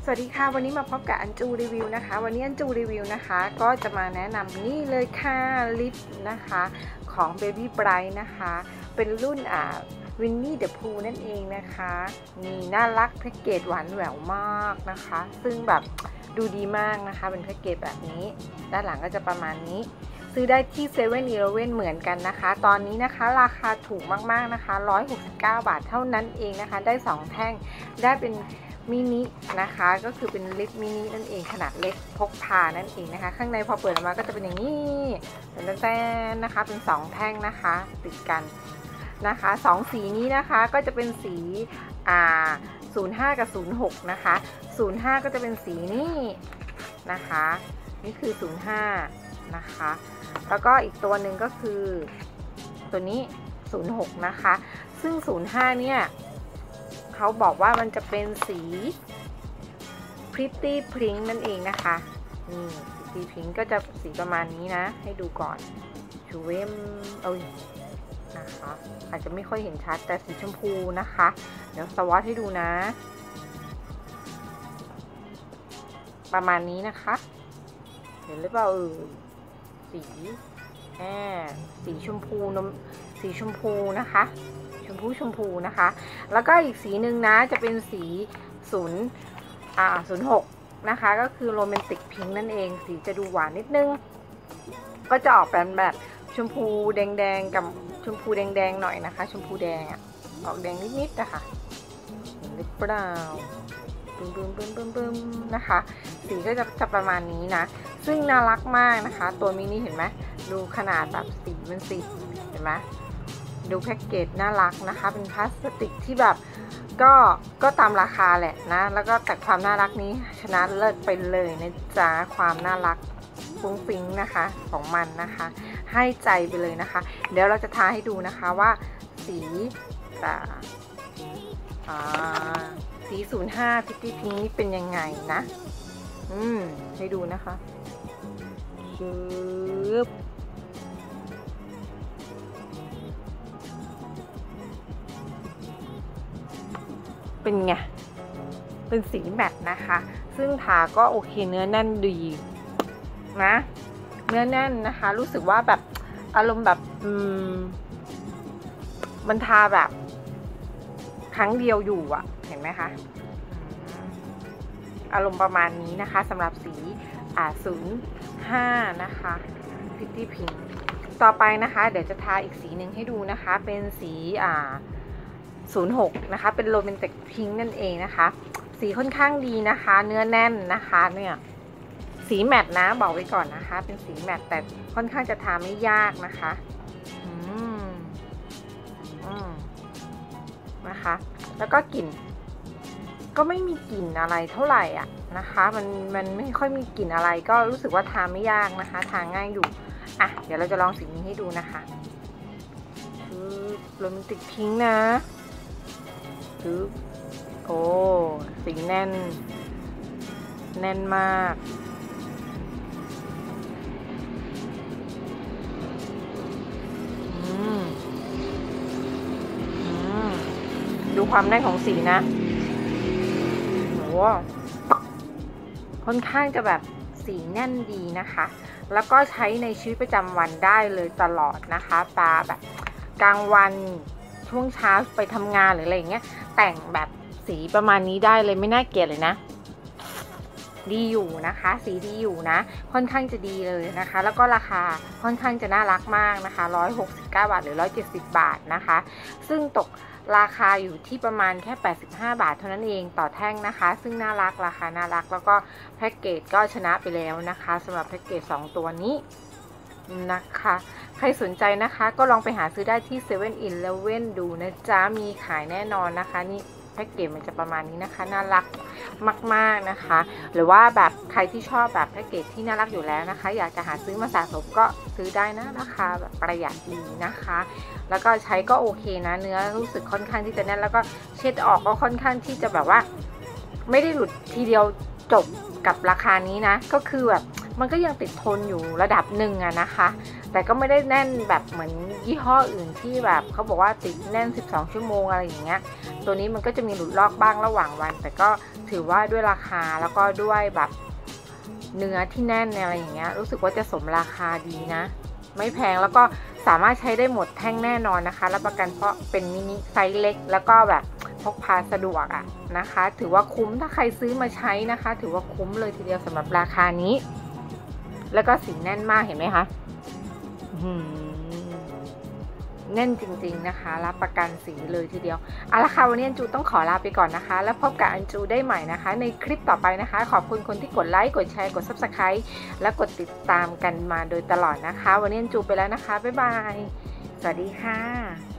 วัสดีค่ะวันนี้มาพบกับอันจูรีวิวนะคะวันนี้อันจูรีวิวนะคะก็จะมาแนะนำนี่เลยค่ะลิปนะคะของ Baby Bright นะคะเป็นรุ่นวินนี่เดอะพูนั่นเองนะคะนี่น่ารักแพ็กเกจหวานแหววมากนะคะซึ่งแบบดูดีมากนะคะเป็นแพ็กเกจแบบนี้ด้านหลังก็จะประมาณนี้ซื้อได้ที่7 e เ e ่ e อเหมือนกันนะคะตอนนี้นะคะราคาถูกมากๆนะคะ169 บาทเท่านั้นเองนะคะได้2แท่งได้เป็นมินินะคะก็คือเป็นลิปมินินั่นเองขนาดเล็กพกพานั่นเองนะคะข้างในพอเปิดออกมาก็จะเป็นอย่างนี้แต้นนะคะเป็น2แท่งนะคะติดกันนะคะ2สีนี้นะคะก็จะเป็นสี05กับ06นะคะ05ก็จะเป็นสีนี้นะคะนี่คือ05นะคะแล้วก็อีกตัวหนึ่งก็คือตัวนี้06นะคะซึ่ง05เนี่ยเขาบอกว่ามันจะเป็นสี Pretty Pink นั่นเองนะคะนี่ Pretty Pink ก็จะสีประมาณนี้นะให้ดูก่อนชูเวมนะคะอาจจะไม่ค่อยเห็นชัดแต่สีชมพูนะคะเดี๋ยวสวอตให้ดูนะประมาณนี้นะคะเห็นหรือเปล่าสีชมพูสีชมพูนะคะชมพูนะคะแล้วก็อีกสีหนึ่งนะจะเป็นสี06นะคะก็คือโรแมนติกพิงค์นั่นเองสีจะดูหวานนิดนึงก็จะออกเป็นแบบชมพูแดงกับชมพูแดงหน่อยนะคะชมพูแดงออกแดงนิดๆนะคะเห็นหรือเปล่าบึ้มนะคะสีก็จะประมาณนี้นะซึ่งน่ารักมากนะคะตัวมินิเห็นไหมดูขนาดแบบสีมันสีเห็นไหมดูแพ็กเกจน่ารักนะคะเป็นพลาสติกที่แบบก็ตามราคาแหละนะแล้วก็แต่ความน่ารักนี้ชนะเลิศไปเลยนะจ๊ะความน่ารักฟุ้งฟิ้งนะคะของมันนะคะให้ใจไปเลยนะคะเดี๋ยวเราจะทาให้ดูนะคะว่าสี05 Pretty Pink นี่เป็นยังไงนะให้ดูนะคะเป็นไงเป็นสีแมตต์นะคะซึ่งทาก็โอเคเนื้อแน่นดีนะเนื้อแน่นนะคะรู้สึกว่าแบบอารมณ์แบบมันทาแบบครั้งเดียวอยู่เห็นไหมคะอารมณ์ประมาณนี้นะคะสำหรับสี05นะคะPretty Pinkต่อไปนะคะเดี๋ยวจะทาอีกสีหนึ่งให้ดูนะคะเป็นสี06นะคะเป็นโรแมนติกพิงค์นั่นเองนะคะสีค่อนข้างดีนะคะเนื้อแน่นนะคะเนี่ยสีแมตต์นะบอกไว้ก่อนนะคะเป็นสีแมตต์แต่ค่อนข้างจะทาไม่ยากนะคะนะคะแล้วก็กลิ่นก็ไม่มีกลิ่นอะไรเท่าไหร่นะคะมันไม่ค่อยมีกลิ่นอะไรก็รู้สึกว่าทาไม่ยากนะคะทาง่ายอยู่เดี๋ยวเราจะลองสีนี้ให้ดูนะคะคือโรแมนติกพิงค์นะคือโอ้สีแน่นมากดูความแน่นของสีนะโหค่อนข้างจะแบบสีแน่นดีนะคะแล้วก็ใช้ในชีวิตประจำวันได้เลยตลอดนะคะตาแบบกลางวันช่วงเช้าไปทำงานหรืออะไรอย่างเงี้ยแต่งแบบสีประมาณนี้ได้เลยไม่น่าเกลียดเลยนะดีอยู่นะคะสีดีอยู่นะค่อนข้างจะดีเลยนะคะแล้วก็ราคาค่อนข้างจะน่ารักมากนะคะ169 บาทหรือ170 บาทนะคะซึ่งตกราคาอยู่ที่ประมาณแค่85 บาทเท่านั้นเองต่อแท่งนะคะซึ่งน่ารักราคาน่ารักแล้วก็แพ็กเกจก็ชนะไปแล้วนะคะสำหรับแพ็กเกจ2ตัวนี้นะคะใครสนใจนะคะก็ลองไปหาซื้อได้ที่7 e เ e ่ e ดูนะจ๊ะมีขายแน่นอนนะคะนี่แพ็กเกจมันจะประมาณนี้นะคะน่ารักมากๆนะคะหรือว่าแบบใครที่ชอบแบบแพ็กเกจที่น่ารักอยู่แล้วนะคะอยากจะหาซื้อมาสะสมก็ซื้อได้นะราคาแบบประหยัดดีนะคะแล้วก็ใช้ก็โอเคนะเนื้อรู้สึกค่อนข้างที่จะแน่นแล้วก็เช็ดออกก็ค่อนข้างที่จะแบบว่าไม่ได้หลุดทีเดียวจบกับราคานี้นะก็คือแบบมันก็ยังติดทนอยู่ระดับหนึ่งนะคะแต่ก็ไม่ได้แน่นแบบเหมือนยี่ห้ออื่นที่แบบเขาบอกว่าติดแน่น12 ชั่วโมงอะไรอย่างเงี้ยตัวนี้มันก็จะมีหลุดลอกบ้างระหว่างวันแต่ก็ถือว่าด้วยราคาแล้วก็ด้วยแบบเนื้อที่แน่นอะไรอย่างเงี้ยรู้สึกว่าจะสมราคาดีนะไม่แพงแล้วก็สามารถใช้ได้หมดแท่งแน่นอนนะคะรับประกันเพราะเป็นมินิไซส์เล็กแล้วก็แบบพกพาสะดวกอ่ะนะคะถือว่าคุ้มถ้าใครซื้อมาใช้นะคะถือว่าคุ้มเลยทีเดียวสำหรับราคานี้แล้วก็สีแน่นมากเห็นไหมคะแน่นจริงๆนะคะรับประกันสีเลยทีเดียวเอาละค่ะวันนี้อันจูต้องขอลาไปก่อนนะคะแล้วพบกับอันจูได้ใหม่นะคะในคลิปต่อไปนะคะขอบคุณคนที่กดไลค์กดแชร์กด Subscribe และกดติดตามกันมาโดยตลอดนะคะวันนี้อันจูไปแล้วนะคะบ๊ายบายสวัสดีค่ะ